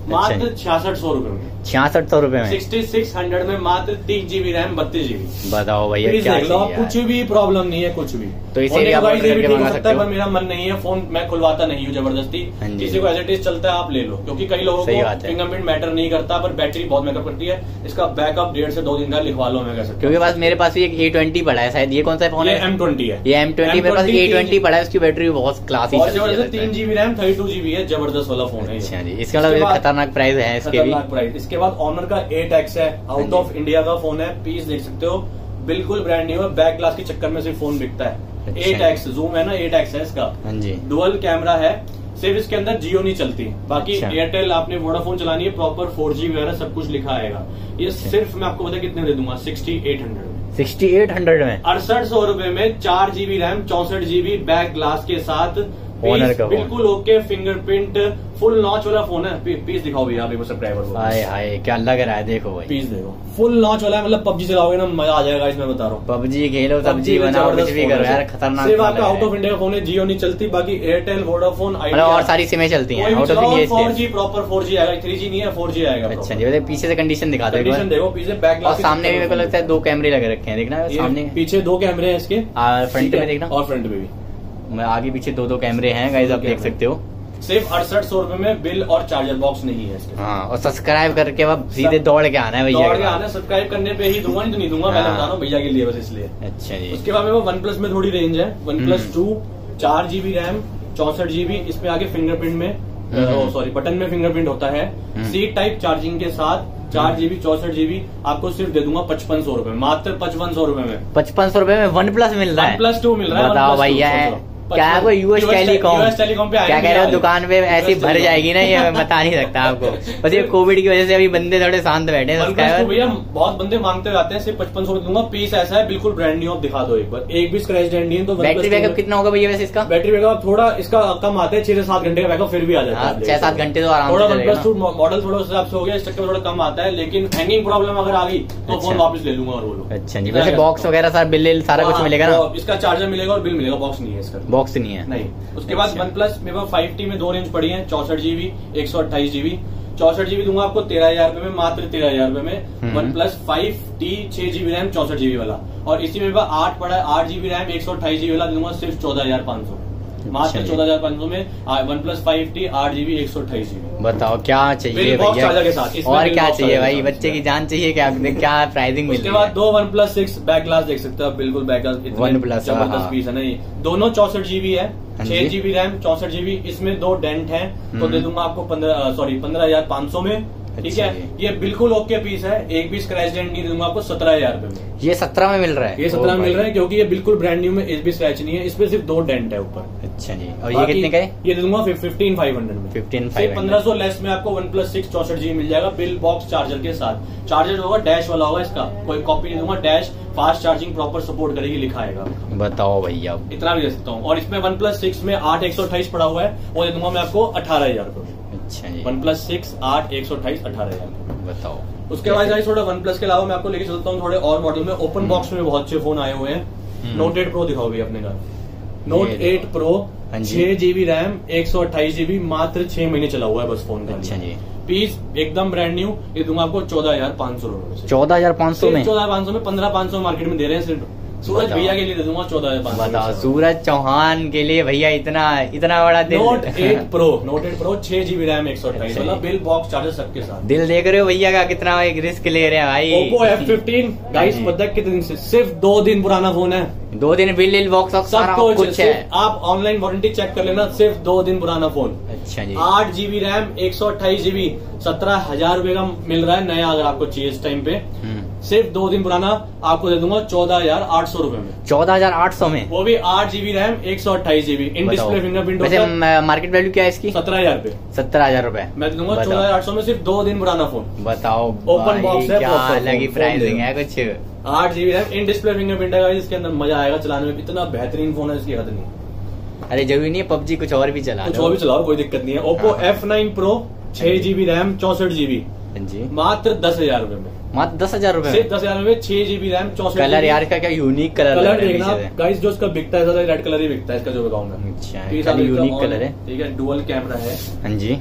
[SPEAKER 1] मात्र छियासठ सौ रुपए में,
[SPEAKER 2] छियासठ सौ रुपए में
[SPEAKER 1] सिक्सटी सिक्स हंड्रेड में मात्र तीन जीबी रैम बत्तीस जीबी।
[SPEAKER 2] बताओ भैया
[SPEAKER 1] प्लीज
[SPEAKER 2] क्या
[SPEAKER 1] देख लो,
[SPEAKER 2] चाहिए
[SPEAKER 1] कुछ
[SPEAKER 2] यार।
[SPEAKER 1] भी प्रॉब्लम नहीं है, कुछ भी।
[SPEAKER 2] तो इसे
[SPEAKER 1] होने
[SPEAKER 2] भी
[SPEAKER 1] का
[SPEAKER 2] आप
[SPEAKER 1] भाई
[SPEAKER 2] ऑर्डर
[SPEAKER 1] ये भी
[SPEAKER 2] करके
[SPEAKER 1] ठीक हो
[SPEAKER 2] मंगा
[SPEAKER 1] सकता
[SPEAKER 2] सकते
[SPEAKER 1] है,
[SPEAKER 2] हो।
[SPEAKER 1] पर मेरा मन नहीं है, फोन मैं खुलवाता नहीं हूँ जबरदस्ती।
[SPEAKER 2] हाँ जी।
[SPEAKER 1] किसी को एज इट इज चलता है आप ले लो, क्योंकि कई लोगों
[SPEAKER 2] सही
[SPEAKER 1] को
[SPEAKER 2] बात है।
[SPEAKER 1] फिंगरप्रिंट मैटर नहीं करता, पर बैटरी बहुत मेकअप करती है। इसका बैकअप डेढ़ से दो दिन का लिखवा लो, मैं कह सकता हूँ।
[SPEAKER 2] क्योंकि पास मेरे पास भी एक ए ट्वेंटी पड़ा है शायद, ये कौन सा फोन
[SPEAKER 1] ये
[SPEAKER 2] है?
[SPEAKER 1] एम ट्वेंटी है,
[SPEAKER 2] ये एम ट्वेंटी मेरे पास ए ट्वेंटी पड़ा है, उसकी बैटरी बहुत क्लासी
[SPEAKER 1] और जबरदस्त तीन GB RAM thirty two GB है, जबरदस्त वाला फोन है।
[SPEAKER 2] अच्छा जी, इसका मतलब खतरनाक प्राइस है इसके भी।
[SPEAKER 1] प्राइस। इसके बाद ऑनर का एट एक्स है, आउट ऑफ इंडिया का फोन है, पीस देख सकते हो, बिल्कुल ब्रांड न्यू है, बैक ग्लास के चक्कर में सिर्फ फोन बिकता है। एट एक्स जूम है ना, एट एक्स है इसका,
[SPEAKER 2] हाँ जी,
[SPEAKER 1] डुअल कैमरा है। सिर्फ इसके अंदर जियो नहीं चलती, बाकी
[SPEAKER 2] अच्छा।
[SPEAKER 1] एयरटेल आपने वोडाफोन चलानी है, प्रॉपर फोर जी वगैरह सब कुछ लिखा आएगा। ये सिर्फ मैं आपको पता कितने दे दूंगा, सिक्सटी एट हंड्रेड में,
[SPEAKER 2] सिक्सटी एट हंड्रेड में,
[SPEAKER 1] अड़सठ सौ रुपए में चार जीबी रैम चौसठ जीबी बैक ग्लास के साथ,
[SPEAKER 2] ऑनर का फोन।
[SPEAKER 1] बिल्कुल ओके, फिंगरप्रिंट फुल नॉच वाला फोन है। पी, पीस दिखाओ भैया आप सब्सक्राइबर को,
[SPEAKER 2] हाय हाय क्या लग रहा है, देखो भाई
[SPEAKER 1] पीस देखो, फुल नॉच वाला है, मतलब पबजी चलाओगे ना मजा आ जाएगा इसमें, बता रहा हूँ।
[SPEAKER 2] पबजी खेलो, सब्जी बनाओ, कुछ भी करो यार, खतरनाक।
[SPEAKER 1] सिर्फ आपका आउट ऑफ इंडिया का फोन है, जियो नहीं चलती, बाकी एयरटेल वोडाफोन
[SPEAKER 2] मतलब और सारी सिमें चलती हैं out of India.
[SPEAKER 1] Four G proper four G आएगा, थ्री जी नहीं है, फोर जी आएगा।
[SPEAKER 2] अच्छा जी, वैसे पीछे से कंडीशन दिखा दो एक बार।
[SPEAKER 1] कंडीशन देखो, पीछे बैक
[SPEAKER 2] और सामने भी मेरे को लगता है दो कैमरे लगे रखे हैं, देखना सामने
[SPEAKER 1] पीछे दो कैमरे हैं इसके,
[SPEAKER 2] फ्रंट में देखना,
[SPEAKER 1] और फ्रंट में भी
[SPEAKER 2] आगे पीछे दो दो कैमरे हैं गाइस, आप देख सकते हो।
[SPEAKER 1] सिर्फ अड़सठ सौ रुपए में बिल और चार्जर बॉक्स नहीं है इसके।
[SPEAKER 2] हाँ, और सब्सक्राइब करके अब सीधे दौड़ के आना है भैया,
[SPEAKER 1] दौड़ के आना, सब्सक्राइब करने पे ही दूंगा, नहीं तो नहीं दूंगा, मैं
[SPEAKER 2] हाँ।
[SPEAKER 1] बता रहा हूँ भैया के लिए बस इसलिए।
[SPEAKER 2] अच्छा जी,
[SPEAKER 1] उसके बाद में वो वन प्लस में थोड़ी रेंज है, वन प्लस टू चार जीबी रैम चौसठ जीबी, इसमें आगे फिंगरप्रिंट में, सॉरी बटन में फिंगरप्रिंट होता है, सी टाइप चार्जिंग के साथ, चार जीबी चौसठ जीबी आपको सिर्फ दे दूंगा पचपन सौ रुपए, मात्र पचपन सौ रुपए में।
[SPEAKER 2] पचपन सौ रुपए में वन प्लस मिल रहा है,
[SPEAKER 1] वन प्लस टू मिल रहा है।
[SPEAKER 2] बताओ भैया, क्या है वो यूएस टेलीकॉम,
[SPEAKER 1] यूएस टेलीकॉम पे
[SPEAKER 2] क्या कह रहे हो, दुकान पे ऐसी भर जाएगी ना, ये मैं बता नहीं सकता आपको। बस ये कोविड की वजह से अभी बंदे थोड़े शांत बैठे हैं सब्सक्राइबर।
[SPEAKER 1] भैया बहुत बंदे मांगते रहते हैं, सिर्फ पचपन सौ दूंगा, पीस ऐसा है बिल्कुल ब्रांड न्यू, आप दिखा दो एक बार, एक भी स्क्रैच एंड नहीं है। तो
[SPEAKER 2] बैटरी बैकअप कितना होगा भैया वैसे इसका?
[SPEAKER 1] बैटरी बैकअप थोड़ा इसका कम आता है, छह से सात घंटे का बैकअप फिर भी आ जाता है,
[SPEAKER 2] छह सात घंटे तो आराम
[SPEAKER 1] थोड़ा
[SPEAKER 2] से
[SPEAKER 1] वन
[SPEAKER 2] चलेगा
[SPEAKER 1] प्लस टू मॉडल थोड़ा उस हिसाब से हो गया, इस चक्कर में थोड़ा कम आता है, लेकिन हैंगिंग प्रॉब्लम अगर आ गई तो फोन वापस ले लूंगा और बोलो।
[SPEAKER 2] अच्छा जी, वैसे बॉक्स वगैरह सारा बिल सारा कुछ मिलेगा ना?
[SPEAKER 1] इसका चार्जर मिलेगा और बिल मिलेगा, बॉक्स नहीं है इसका,
[SPEAKER 2] बॉक्स नहीं है
[SPEAKER 1] नहीं। उसके बाद वन प्लस मेरे पास फाइव टी में दो रेंज पड़ी है, चौसठ जीबी एक सौ अट्ठाईस जीबी, चौसठ जीबी दूंगा आपको तेरह हजार रुपए में, मात्र तेरह हजार रुपए में। वन प्लस फाइव टी छह जीबी रैम चौसठ जीबी वाला, और इसी में आठ पड़ा है, आठ जीबी रैम एक सौ अट्ठाईस जीबी वाला दूंगा सिर्फ चौदह हजार पाँच सौ, मात्र चौदह हजार पाँच सौ में वन प्लस फाइव टी आठ जीबी एक सौ अट्ठाईस जीबी।
[SPEAKER 2] बताओ क्या चाहिए
[SPEAKER 1] चार्जर के साथ,
[SPEAKER 2] भैया, और क्या चाहिए भाई, बच्चे की जान चाहिए क्या, क्या प्राइसिंग मिल रही है?
[SPEAKER 1] उसके बाद दो OnePlus six back glass देख सकते हो आप, बिल्कुल बैक ग्लास,
[SPEAKER 2] वन प्लस
[SPEAKER 1] जबरदस्त पीस है ना ये, दोनों चौसठ जीबी है, छह जीबी रैम चौसठ जीबी, इसमें दो डेंट है, तो दे दूंगा आपको पंद्रह सॉरी पंद्रह हजार पाँच सौ में, ठीक है। ये बिल्कुल ओके पीस है, एक भी स्क्रैच डेंट नहीं दूंगा आपको सत्रह हजार रुपए में।
[SPEAKER 2] ये सत्रह में मिल रहा है,
[SPEAKER 1] ये सत्रह में मिल रहा है, क्योंकि ये बिल्कुल ब्रांड न्यू में एक भी स्क्रैच नहीं है, इसमें सिर्फ दो डेंट है ऊपर।
[SPEAKER 2] अच्छा जी, और ये कितने का है?
[SPEAKER 1] ये दे दूंगा फिफ्टीन फाइव हंड्रेड में,
[SPEAKER 2] फिफ्टीन
[SPEAKER 1] फाइव पंद्रह सौ लेस में आपको वन प्लस सिक्स चौसठ जीबी मिल जाएगा, बिल बॉक्स चार्जर के साथ। चार्जर जो होगा डैश वाला होगा, इसका कोई कॉपी नहीं दूंगा, dash fast charging proper support करेगी लिखा आएगा।
[SPEAKER 2] बताओ भैया,
[SPEAKER 1] इतना भी दे सकता हूँ। और इसमें वन प्लस सिक्स में आठ एक सौ अट्ठाईस पड़ा हुआ है, वो दे दूंगा मैं आपको अठारह हजार रुपए।
[SPEAKER 2] अच्छा जी,
[SPEAKER 1] वन प्लस सिक्स आठ एक सौ अट्ठाईस अठारह हजार।
[SPEAKER 2] बताओ।
[SPEAKER 1] उसके बाद गाइस थोड़ा वन प्लस के अलावा मैं आपको लेके चलता हूँ थोड़े और मॉडल में, ओपन बॉक्स में बहुत अच्छे फोन आए हुए हैं। नोट एट प्रो दिखाओ भैया अपने का, नोट एट प्रो छह जीबी रैम एक सौ अट्ठाईस जीबी, मात्र छह महीने चला हुआ है बस फोन का।
[SPEAKER 2] अच्छा जी,
[SPEAKER 1] पीस एकदम ब्रांड न्यू, ये दूंगा आपको चौदह हजार पाँच सौ रुपए।
[SPEAKER 2] चौदह हजार पाँच सौ में,
[SPEAKER 1] चौदह हजार पाँच सौ में, पंद्रह पाँच सौ मार्केट में दे रहे हैं सिर्फ। सूरज भैया के लिए दे दूंगा चौदह हजार पाँच सौ।
[SPEAKER 2] बताओ, सूरज चौहान के लिए भैया इतना इतना बड़ा दिल।
[SPEAKER 1] Note eight pro note eight pro छह जीबी रैम एक सौ अट्ठाईस वाला, बिल बॉक्स चार्जर सबके साथ।
[SPEAKER 2] दिल देख रहे हो भैया का, कितना एक रिस्क ले रहे हैं भाई।
[SPEAKER 1] ओप्पो एफ फिफ्टीन गाइस, पता है कितने दिन से, सिर्फ दो दिन पुराना फोन है,
[SPEAKER 2] दो दिन बिल बॉक्स
[SPEAKER 1] सब कुछ है, आप ऑनलाइन वारंटी चेक कर लेना, सिर्फ दो दिन पुराना फोन।
[SPEAKER 2] अच्छा जी,
[SPEAKER 1] आठ जीबी रैम एक सौ अट्ठाईस जीबी सत्रह हजार रुपए का मिल रहा है नया, अगर आपको चाहिए इस टाइम पे, सिर्फ दो दिन पुराना आपको दे दूंगा चौदह हजार आठ सौ रूपये में।
[SPEAKER 2] चौदह हजार आठ सौ में,
[SPEAKER 1] वो भी आठ जीबी रैम एक सौ अट्ठाईस जीबी इन डिस्प्ले फिंगरप्रिंट।
[SPEAKER 2] वैसे मार्केट वैल्यू क्या है इसकी?
[SPEAKER 1] सत्रह हजार रूपए
[SPEAKER 2] सत्रह हजार रूपए
[SPEAKER 1] मैं दूंगा चौदह हजार आठ सौ में, सिर्फ दो दिन पुराना फोन।
[SPEAKER 2] बताओ
[SPEAKER 1] ओपन बॉक्स है,
[SPEAKER 2] क्या अलग ही प्राइसिंग है कुछ।
[SPEAKER 1] आठ GB RAM in display fingerprint है, इसके अंदर मजा आएगा चलाने में, इतना बेहतरीन फोन है, इसकी हद नहीं।
[SPEAKER 2] अरे जरूरी नहीं है पबजी, कुछ और भी चला
[SPEAKER 1] कुछ और भी चलाओ, कोई दिक्कत नहीं है। ओप्पो एफ नाइन प्रो छह जीबी रैम चौसठ जीबी
[SPEAKER 2] जी,
[SPEAKER 1] मात्र दस हजार रूपए में,
[SPEAKER 2] मात्र दस हजार रूपए
[SPEAKER 1] सिर्फ दस हजार रूपए में छह जीबी रैम चौसठ।
[SPEAKER 2] कलर यार का क्या यूनिक कलर
[SPEAKER 1] कलर देखना गाइस, जो इसका बिकता है रेड कलर ही बिकता है इसका जो अकाउंट है।
[SPEAKER 2] अच्छा, यूनिक कलर है,
[SPEAKER 1] ठीक है, डुअल कैमरा है।
[SPEAKER 2] हाँ जी,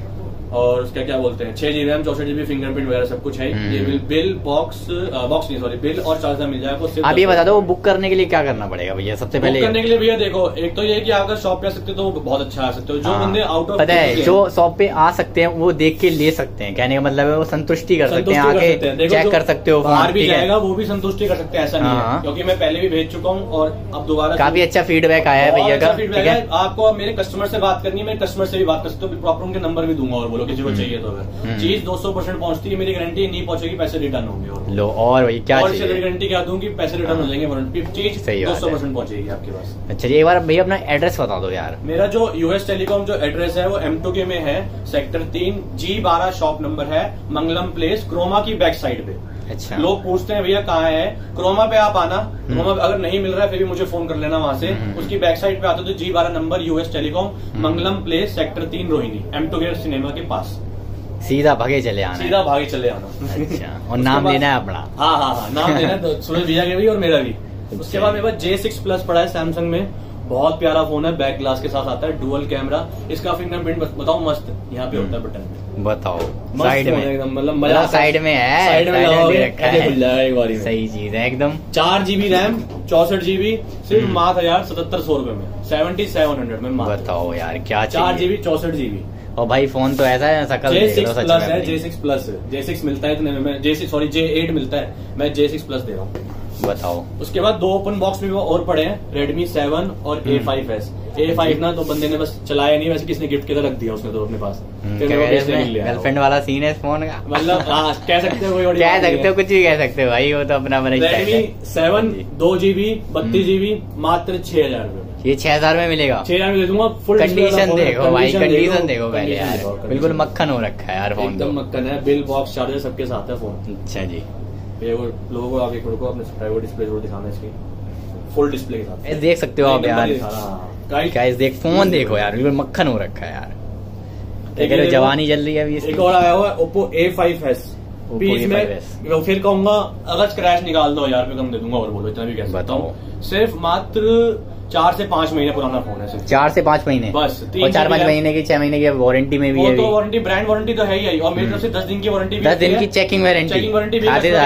[SPEAKER 1] और उसका क्या बोलते हैं छह जीबी रैम चौसठ जीबी फिंगरप्रिंट वगैरह सब कुछ है। ये बिल बिल बॉक्स बॉक्स नहीं सॉरी बिल और चार्जर मिल जाएगा।
[SPEAKER 2] आप ये बता दो वो बुक करने के लिए क्या करना पड़ेगा भैया? सबसे पहले
[SPEAKER 1] बुक करने के लिए भैया देखो, एक तो ये कि आप अगर शॉप पे आ सकते हो तो बहुत अच्छा आ सकते हो। जो बंदे आउट ऑफ
[SPEAKER 2] पता है जो शॉप पे आ सकते हैं वो देख के ले सकते हैं, कहने का मतलब है वो संतुष्टि कर सकते हैं, आके चेक कर सकते हो,
[SPEAKER 1] बाहर भी जाएगा वो भी संतुष्टि कर सकते हैं, ऐसा नहीं है क्योंकि मैं पहले भी भेज चुका हूँ और अब दोबारा
[SPEAKER 2] काफी अच्छा फीडबैक आया है भैया का।
[SPEAKER 1] फीडबैक है। आपको मेरे कस्टमर से बात करनी है, मेरे कस्टमर से भी बात कर सकते हो, प्रॉपर उनके नंबर भी दूंगा और बोलो किसी को चाहिए तो चीज दो सौ परसेंट पहुंचती है, मेरी गारंटी नहीं पहुंचेगी पैसे रिटर्न होंगे। और
[SPEAKER 2] लो और भाई क्या चाहिए,
[SPEAKER 1] गारंटी क्या दूंगी, पैसे रिटर्न हो जाएंगे, चीज दो सौ परसेंट पहुंचेगी आपके पास।
[SPEAKER 2] अच्छा एक बार भैया अपना एड्रेस बता दो यार।
[SPEAKER 1] मेरा जो यूएस टेलीकॉम जो एड्रेस है वो एम टू के में है, सेक्टर तीन जी बारह शॉप नंबर है, मंगलम प्लेस, क्रोमा की बैक साइड पे।
[SPEAKER 2] अच्छा
[SPEAKER 1] लोग पूछते हैं भैया कहाँ है, क्रोमा पे आप आना, क्रोमा पे अगर नहीं मिल रहा है फिर भी मुझे फोन कर लेना वहां से, उसकी बैक साइड पे आते तो जी बारह number US telecom Mangalam place sector तीन Rohini M two K cinema के पास,
[SPEAKER 2] सीधा भागे चले आना,
[SPEAKER 1] सीधा भागे चले आना।
[SPEAKER 2] अच्छा और नाम लेना है अपना?
[SPEAKER 1] हाँ हाँ हाँ नाम लेना है, तो सूरज भैया के भी और मेरा भी। उसके बाद मेरे पास जे सिक्स प्लस पड़ा है सैमसंग में, बहुत प्यारा फोन है, बैक ग्लास के साथ आता है, डुअल कैमरा, इसका फिंगरप्रिंट बताओ मस्त यहाँ पे होता है बटन में।
[SPEAKER 2] बताओ साइड में
[SPEAKER 1] एकदम मतलब मजा
[SPEAKER 2] साइड में है,
[SPEAKER 1] साइड में खुल जाएगा एक बार,
[SPEAKER 2] सही चीज है एकदम।
[SPEAKER 1] चार जीबी रैम चौसठ जीबी सिर्फ मात्र यार सतहत्तर सौ रुपए में, सेवेंटी सेवन हंड्रेड में।
[SPEAKER 2] बताओ यार क्या
[SPEAKER 1] चार जीबी चौसठ जीबी
[SPEAKER 2] और भाई फोन तो ऐसा है शकल
[SPEAKER 1] जे सिक्स प्लस है, J six plus J six मिलता है इतने में, J six sorry J eight मिलता है, मैं जे सिक्स प्लस दे रहा हूँ।
[SPEAKER 2] बताओ उसके
[SPEAKER 1] बाद दो ओपन बॉक्स में और पड़े हैं, रेडमी सेवन और A five S. A five ना तो बंदे ने बस चलाया नहीं, वैसे किसने गिफ्ट के रख दिया उसने तो अपने पास,
[SPEAKER 2] गर्लफ्रेंड वाला सीन है इस फोन का,
[SPEAKER 1] मतलब कह सकते हो कोई
[SPEAKER 2] कह सकते हो कुछ भी कह सकते हो भाई, वो तो अपना अपना
[SPEAKER 1] रेडमी सेवन दो जीबी बत्तीस जीबी मात्र छह हजार रूपए।
[SPEAKER 2] ये छह हजार में मिलेगा,
[SPEAKER 1] छह हजार में दे दूंगा। फुल
[SPEAKER 2] कंडीशन देखो भाई, कंडीशन देखो पहले यार, बिल्कुल मक्खन हो रखा है यार फोन,
[SPEAKER 1] एकदम मक्खन है, बिल बॉक्स चार्जर सबके साथ है फोन।
[SPEAKER 2] अच्छा जी
[SPEAKER 1] ये वो लोगों को आप एक को अपने प्राइवेट डिस्प्ले जरूर दिखाना, इसकी फुल डिस्प्ले के साथ
[SPEAKER 2] देख सकते हो आप यार। गाइस देख फोन देखो यार, बिल्कुल मक्खन हो रखा है यार, जवानी जल रही है अभी।
[SPEAKER 1] एक और आया हुआ है Oppo A five S, piece में फिर कहूंगा अगर स्क्रैच निकाल दो हजार रुपये कम दे दूंगा और बोलो इतना भी कह सकता हूँ। सिर्फ मात्र चार से पांच महीने पुराना फोन है,
[SPEAKER 2] चार से पांच महीने
[SPEAKER 1] बस,
[SPEAKER 2] और चार पांच महीने की छह महीने की वारंटी में भी है,
[SPEAKER 1] तो वारंटी ब्रांड वारंटी तो है ही, और मेरी तरफ से दस दिन की वारंटी,
[SPEAKER 2] दस दिन की चेकिंग वारंटी,
[SPEAKER 1] चेकिंग वारंटी भी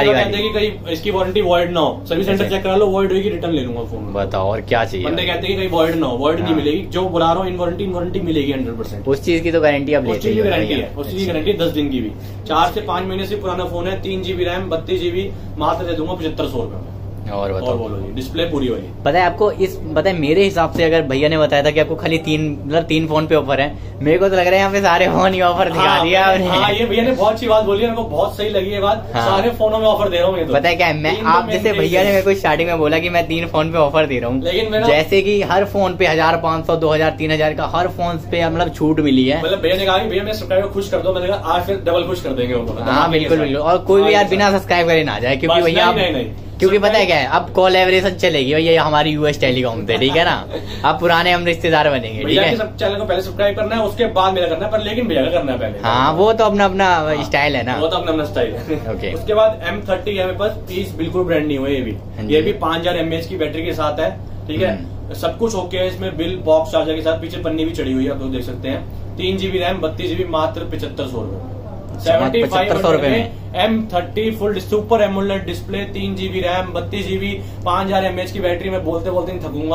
[SPEAKER 1] कहीं इसकी वारंटी वॉइड ना हो, सर्विस सेंटर चेक करा लो, वॉइड होगी रिटर्न ले लूंगा फोन।
[SPEAKER 2] बताओ और क्या चाहिए,
[SPEAKER 1] बंदे कहते हैं कहीं वॉइड ना हो, वॉइड नहीं मिलेगी, जो बुला रहा हूँ इन वारंटी इन वारंटी मिलेगी हंड्रेड परसेंट,
[SPEAKER 2] उस चीज की तो गारंटी आप लेते
[SPEAKER 1] हो, गारंटी है उस चीज की गारंटी दस दिन की भी। चार से पांच महीने से पुराना फोन है, तीन जीबी रैम बत्तीस जीबी मात्र दे दूंगा पचहत्तर सौ रुपए में।
[SPEAKER 2] और बताओ,
[SPEAKER 1] और बोलो जी, डिस्प्ले पूरी वाली।
[SPEAKER 2] पता है आपको इस पता है मेरे हिसाब से अगर भैया ने बताया था कि आपको खाली तीन मतलब तीन फोन पे ऑफर है, मेरे को तो लग रहा है यहाँ पे सारे फोन ही ऑफर दिखा दिया।
[SPEAKER 1] हाँ ये भैया ने बहुत अच्छी बात बोली है, मेरे को बहुत सही लगी है बात। हाँ। सारे फोनों में ऑफर दे रहा हूँ।
[SPEAKER 2] पता है क्या है, मैं आप जैसे भैया ने मेरे को स्टार्टिंग में बोला कि मैं तीन फोन पे ऑफर दे रहा हूँ, लेकिन जैसे कि हर फोन पे हजार पाँच सौ दो हजार तीन हजार का हर फोन पे मतलब छूट मिली है।
[SPEAKER 1] मतलब भैया ने कहा भैया मैं सब्सक्राइबर खुश कर दो, मैंने कहा आज फिर डबल खुश कर देंगे।
[SPEAKER 2] हाँ बिल्कुल बिल्कुल, और कोई भी यार बिना सब्सक्राइब करे ना जाए, क्योंकि भैया क्योंकि पता है क्या है, अब कोलैबोरेशन चलेगी भैया, ये हमारी यूएस टेलीकॉम से, ठीक है ना, अब पुराने हम रिश्तेदार बनेंगे, ठीक है।
[SPEAKER 1] सब चैनल को पहले सब्सक्राइब करना है, उसके बाद मेरा करना है, पर लेकिन भैया का करना है पहले।
[SPEAKER 2] हाँ वो तो अपना अपना स्टाइल है ना,
[SPEAKER 1] वो तो अपना अपना स्टाइल है।
[SPEAKER 2] ओके।
[SPEAKER 1] उसके बाद एम थर्टी है मेरे पास, पीस बिल्कुल ब्रांड नहीं हुआ, ये भी ये भी पांच हजार एमएएच की बैटरी के साथ है, ठीक है, सब कुछ ओके है इसमें, बिल बॉक्स चार्जर के साथ, पीछे पन्नी भी चढ़ी हुई है, आप लोग देख सकते हैं। तीन जीबी रैम बत्तीस जीबी मात्र पचहत्तर सौ रुपए, सेवेंटी फाइव सौ रुपए में M thirty full super AMOLED display, तीन जीबी रैम बत्तीस जीबी पांच हजार एमएच की बैटरी, में बोलते बोलते नहीं थकूंगा,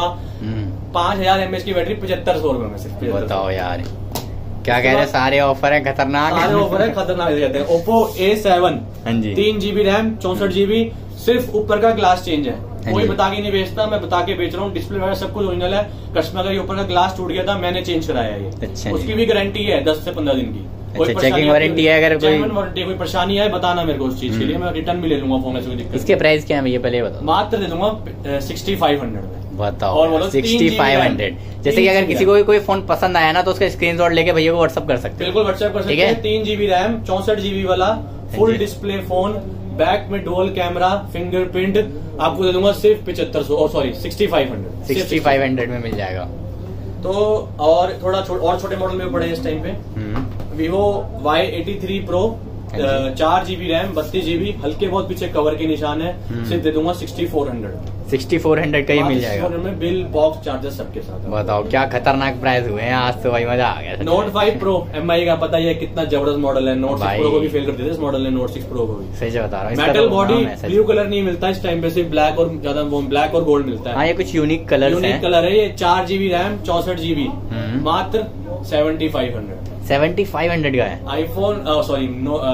[SPEAKER 1] पांच हजार एमएच की बैटरी पचहत्तर सौ रुपए में सिर्फ। बताओ
[SPEAKER 2] यार क्या कह रहे हैं, सारे ऑफर है खतरनाक,
[SPEAKER 1] सारे ऑफर है खतरनाक कहते हैं। ओप्पो ए सेवन तीन जीबी रैम चौसठ जीबी, सिर्फ ऊपर का ग्लास चेंज है, कोई बता के नहीं बेचता, मैं बता के बेच रहा हूँ, डिस्प्ले वगैरह सब कुछ ओरिजिनल है। कस्टमर का ऊपर का ग्लास टूट गया था, मैंने चेंज कराया ये। अच्छा, उसकी भी गारंटी है दस से पंद्रह दिन की, कोई
[SPEAKER 2] चेकिंग वारंटी है, अगर कोई
[SPEAKER 1] वारंटी कोई परेशानी है बताना मेरे को, उस चीज के लिए मैं रिटर्न भी ले लूंगा फोन, ऐसी कोई दिक्कत।
[SPEAKER 2] इसके प्राइस क्या है भैया पहले बताओ?
[SPEAKER 1] मात्र दे दूंगा सिक्सटी फाइव हंड्रेड में।
[SPEAKER 2] बताओ और बोलो सिक्सटी फाइव हंड्रेड। जैसे कि अगर किसी को कोई फोन पसंद आया ना तो उसका स्क्रीनशॉट लेके भैया को व्हाट्सअप कर सकते हैं।
[SPEAKER 1] बिल्कुल व्हाट्सएप कर सकते हैं। तीन जीबी रैम चौसठ जीबी वाला फुल डिस्प्ले फोन, बैक में डुअल कैमरा, फिंगरप्रिंट, आपको दे दूंगा सिर्फ पिछहत्तर सौ sorry sixty five hundred
[SPEAKER 2] sixty five hundred में मिल जाएगा।
[SPEAKER 1] तो और थोड़ा छो, और छोटे मॉडल में पड़े इस टाइम पे Vivo Y eighty three pro चार जीबी रैम, बत्तीस जीबी, हल्के बहुत पीछे कवर के निशान है, सिर्फ दे दूंगा sixty four hundred
[SPEAKER 2] sixty four hundred का ही मिल जाएगा
[SPEAKER 1] में, बिल बॉक्स चार्जर सबके साथ।
[SPEAKER 2] बताओ क्या खतरनाक प्राइस हुए हैं आज तो भाई, मजा आ गया।
[SPEAKER 1] Note five pro M I का पता ही है कितना जबरदस्त मॉडल है, नोट सिक्स प्रो को भी फेल कर दिया इस मॉडल ने, नोट सिक्स प्रो को भी।
[SPEAKER 2] सही से बता रहा हूँ,
[SPEAKER 1] मेटल बॉडी, ब्लू कलर नहीं मिलता इस टाइम पे, सिर्फ ब्लैक और ज्यादा ब्लैक और गोल्ड मिलता है।
[SPEAKER 2] हाँ, ये कुछ यूनिक कलर
[SPEAKER 1] यूनिक कलर है ये। चार जीबी रैम, चौसठ जीबी, मात्र seventy five hundred
[SPEAKER 2] seventy five hundred का है।
[SPEAKER 1] IPhone sorry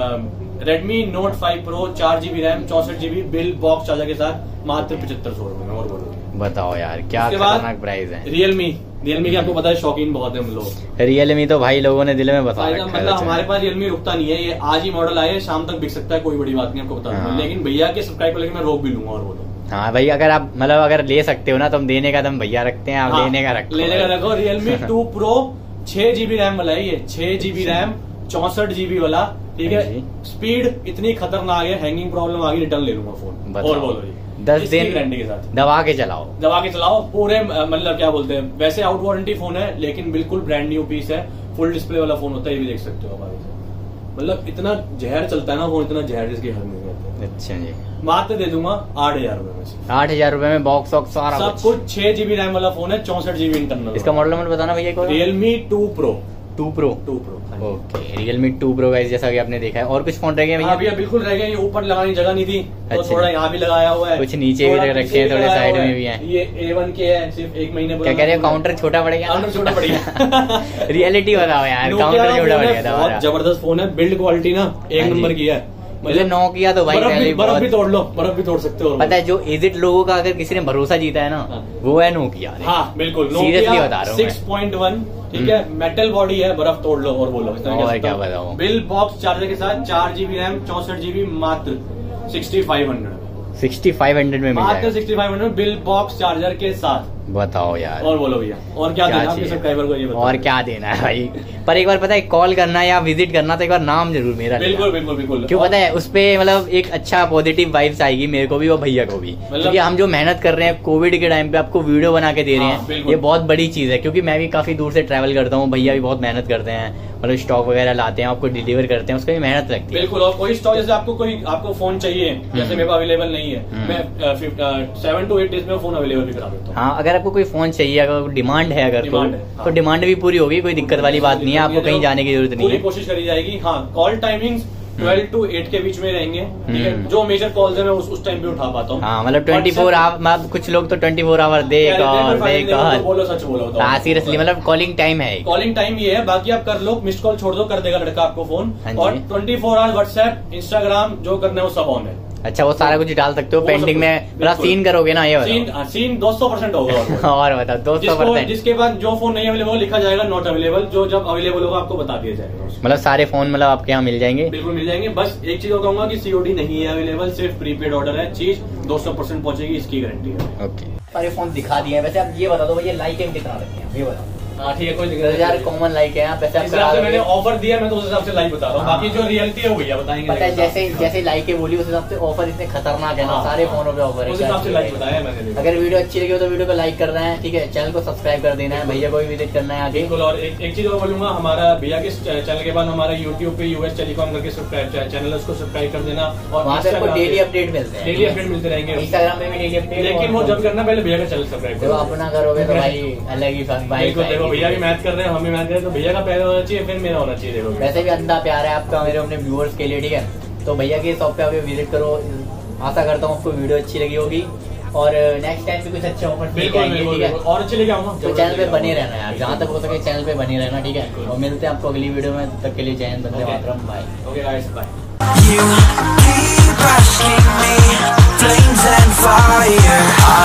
[SPEAKER 1] Redmi note five pro, चार जीबी रैम, चौसठ जीबी, बिल बॉक्स चार्जर के साथ, मात्र पचहत्तर सौ रुपए में। और बोलो
[SPEAKER 2] बताओ यार क्या खतरनाक प्राइस है।
[SPEAKER 1] रियलमी, रियलमी के आपको पता है शौकीन बहुत है हम लोग।
[SPEAKER 2] रियलमी तो भाई लोगों ने दिल में बता रखा है,
[SPEAKER 1] मतलब हमारे पास रियलमी रुकता नहीं है, ये आज ही मॉडल आए, शाम तक बिक सकता है, कोई बड़ी बात नहीं आपको बता दूंगा। लेकिन भैया के सब्सक्राइब को लेकर मैं रोक भी लूंगा। और बोलो
[SPEAKER 2] हाँ भाई, अगर आप मतलब अगर ले सकते हो ना तो हम देने का दम भैया रखते हैं, आप लेने का रखो,
[SPEAKER 1] लेने का रखो। रियलमी टू प्रो छह जीबी रैम वाला है ये, छह जीबी रैम, चौसठ जीबी वाला, ठीक है। स्पीड इतनी खतरनाक है, हैंगिंग प्रॉब्लम आ गई, रिटर्न ले लूंगा फोन। और बोलो जी,
[SPEAKER 2] दस दिन
[SPEAKER 1] गारंटी के साथ दबा
[SPEAKER 2] दबा के चलाओ,
[SPEAKER 1] दबा के चलाओ पूरे, मतलब क्या बोलते हैं, वैसे आउट वारंटी फोन है लेकिन बिल्कुल ब्रांड न्यू पीस है, फुल डिस्प्ले वाला फोन होता है, ये भी देख सकते हो हमारे से। मतलब इतना जहर चलता है ना फोन, इतना जहर जिसके घर में रहता है।
[SPEAKER 2] अच्छा जी,
[SPEAKER 1] मात्र दे दूंगा आठ हजार रूपए में,
[SPEAKER 2] आठ हजार रूपए में बॉक्स वॉक्स सारा
[SPEAKER 1] सब कुछ। छह जीबी रैम वाला फोन है, चौसठ जीबी इंटरनल।
[SPEAKER 2] इसका मॉडल नंबर बताना भैया।
[SPEAKER 1] Realme two pro
[SPEAKER 2] two pro
[SPEAKER 1] two pro
[SPEAKER 2] okay, Realme two pro guys, जैसा कि आपने देखा है। और कुछ फोन रह गए भैया?
[SPEAKER 1] भैया बिल्कुल रह गए, ये ऊपर लगाने की जगह नहीं थी तो
[SPEAKER 2] अच्छा।
[SPEAKER 1] थोड़ा यहाँ भी लगाया हुआ है,
[SPEAKER 2] कुछ नीचे भी रखे हैं, थोड़े साइड में भी हैं।
[SPEAKER 1] ये ए वन के है, सिर्फ एक महीने
[SPEAKER 2] क्या कह रहे हैं, काउंटर छोटा पड़ गया?
[SPEAKER 1] काउंटर छोटा पड़ गया।
[SPEAKER 2] रियलिटी बताओ यार, काउंटर छोटा पड़ गया था।
[SPEAKER 1] बहुत जबरदस्त फोन है, बिल्ड क्वालिटी ना एक नंबर की है।
[SPEAKER 2] मतलब नोकिया तो भाई
[SPEAKER 1] बर्फ भी, बर्फ भी तोड़ लो, बर्फ भी तोड़ सकते हो।
[SPEAKER 2] पता है जो एजेड लोगों का अगर किसी ने भरोसा जीता है ना, वो है नोकिया।
[SPEAKER 1] हाँ बिल्कुल,
[SPEAKER 2] सीरियसली बता रहा हूँ,
[SPEAKER 1] सिक्स पॉइंट वन, ठीक है, मेटल बॉडी है, बर्फ तोड़ लो। और बोलो
[SPEAKER 2] और क्या बताओ।
[SPEAKER 1] बिल बॉक्स चार्जर के साथ, चार जीबी रैम, चौसठ जीबी, मात्र sixty five hundred
[SPEAKER 2] sixty five hundred में मिल जाएगा,
[SPEAKER 1] sixty five hundred bill box charger के साथ।
[SPEAKER 2] बताओ यार।
[SPEAKER 1] और बोलो भैया, और क्या, क्या देना आपके सब्सक्राइबर को, ये बताओ।
[SPEAKER 2] और क्या देना है भाई, पर एक बार पता है कॉल करना या विजिट करना तो एक बार नाम जरूर मेरा।
[SPEAKER 1] बिल्कुल बिल्कुल बिल्कुल।
[SPEAKER 2] क्यों पता है, उस पे मतलब एक अच्छा पॉजिटिव वाइब्स आएगी मेरे को भी और भैया को भी, क्योंकि हम जो मेहनत कर रहे हैं कोविड के टाइम पे आपको वीडियो बना के दे रहे हैं, ये बहुत बड़ी चीज है। क्योंकि मैं भी काफी दूर से ट्रैवल करता हूँ, भैया भी बहुत मेहनत करते हैं, मतलब स्टॉक वगैरह लाते हैं, आपको डिलीवर करते हैं, उसका भी मेहनत लगती है।
[SPEAKER 1] बिल्कुल। और कोई स्टॉक जैसे आपको कोई आपको फोन चाहिए, जैसे मेरे पास अवेलेबल नहीं है, मैं सेवन टू एट डेज में फोन अवेलेबल भी करा देता हूँ।
[SPEAKER 2] हाँ, अगर आपको कोई फोन चाहिए, अगर डिमांड है अगर
[SPEAKER 1] डिमांड
[SPEAKER 2] तो,
[SPEAKER 1] है, हाँ।
[SPEAKER 2] तो डिमांड भी पूरी होगी, कोई दिक्कत वाली बात नहीं है, आपको कहीं जाने की जरूरत नहीं है,
[SPEAKER 1] कोशिश करी जाएगी। हाँ, call timings twelve to eight के बीच में रहेंगे, ठीक है। जो मेजर कॉल्स है मैं उस, उस टाइम पे उठा पाता हूँ।
[SPEAKER 2] हाँ, मतलब ट्वेंटी फोर आवर, कुछ लोग तो ट्वेंटी फोर आवर दे कॉल दे कॉल।
[SPEAKER 1] बोलो सच बोलो तो।
[SPEAKER 2] हाँ सीरियसली, मतलब कॉलिंग टाइम है,
[SPEAKER 1] कॉलिंग टाइम ये है, बाकी आप कर लो, मिस्ड कॉल छोड़ दो, कर देगा लड़का आपको फोन। और twenty four hour WhatsApp, Instagram जो करना है वो सब ऑन है।
[SPEAKER 2] अच्छा, वो सारा कुछ डाल सकते हो पेंडिंग में, पूरा सीन करोगे ना, ये
[SPEAKER 1] सीन सीन दो सौ परसेंट होगा।
[SPEAKER 2] और बताओ दो सौ परसेंट।
[SPEAKER 1] जिसके बाद जो फोन नहीं अवेलेबल लिखा जाएगा नॉट अवेलेबल, जो जब अवेलेबल होगा आपको बता दिया जाएगा।
[SPEAKER 2] मतलब सारे फोन मतलब आपके यहाँ मिल जाएंगे?
[SPEAKER 1] बिल्कुल मिल जाएंगे। बस एक चीज और कहूंगा कि सीओडी नहीं है अवेलेबल, सिर्फ प्रीपेड ऑर्डर है, चीज दो सौ परसेंट पहुंचेगी, इसकी गारंटी है।
[SPEAKER 2] ओके, सारे फोन दिखा दिए हैं। वैसे आप ये बता दो भैया, लाइकें कितना रखते हैं ये बताओ।
[SPEAKER 1] हाँ ठीक है, कोई दिक्कत
[SPEAKER 2] यार कॉमन लाइक है, पैसे आप करा
[SPEAKER 1] मैंने ऑफर दिया, मैं तो उस हिसाब से लाइक बता रहा हूँ, बाकी जो रियलिटी है वो भैया बताएंगे।
[SPEAKER 2] पता है जैसे जैसे लाइक के बोली उस हिसाब से ऑफर इतने खतरनाक है ना, सारे फोनों पे ऑफर है,
[SPEAKER 1] उस हिसाब से लाइक बताया मैंने।
[SPEAKER 2] अगर वीडियो अच्छी लगी हो तो वीडियो को लाइक करना है, ठीक है, चैनल को सब्सक्राइब कर देना है, भैया को भी विजिट करना है आगे।
[SPEAKER 1] बिल्कुल। और एक, एक चीज और बोलूंगा, हमारा भैया के चैनल के बाद हमारा यूट्यूब पे यूएस टेलीकॉम करके सब्सक्राइब चैनल, उसको सब्सक्राइब कर देना। और
[SPEAKER 2] वहाँ से आपको डेली अपडेट मिलते हैं,
[SPEAKER 1] डेली अपडेट मिलते रहेंगे,
[SPEAKER 2] इंस्टाग्राम में भी डेली अपडेट।
[SPEAKER 1] लेकिन वो जब करना पहले भैया का चैनल सब्सक्राइब करो,
[SPEAKER 2] अपना करोगे तो भाई अलग ही भाई।
[SPEAKER 1] देखो भैया भी मैथ कर रहे हैं, हम भी मैथ कर रहे हैं, तो भैया का पहले होना चाहिए, फिर मेरा होना चाहिए। देखो
[SPEAKER 2] वैसे भी अंधा प्यार है आपका मेरे अपने व्यूअर्स के लिए, ठीक है। तो भैया के शॉप पे आके विजिट करो, आशा करता हूँ आपको वीडियो अच्छी लगी होगी, और नेक्स्ट टाइम भी कुछ अच्छे ऑफर आएंगे, ठीक है।
[SPEAKER 1] और अच्छे लेके आऊंगा,
[SPEAKER 2] तो चैनल पे बने रहना यार, जहाँ तक हो सके चैनल पे बने रहना, ठीक है। और मिलते हैं आपको अगली वीडियो में, तब तक के लिए जय हिंद, वंदे मातरम, bye.
[SPEAKER 1] Okay guys, bye.
[SPEAKER 4] You keep asking me, flames and fire.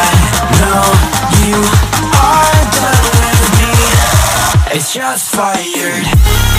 [SPEAKER 4] I know you are done with me. It's just fired.